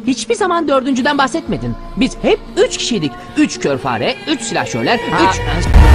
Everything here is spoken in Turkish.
hiçbir zaman dördüncüden bahsetmedin. Biz hep 3 kişiydik. 3 kör fare, 3 silahşörler, 3...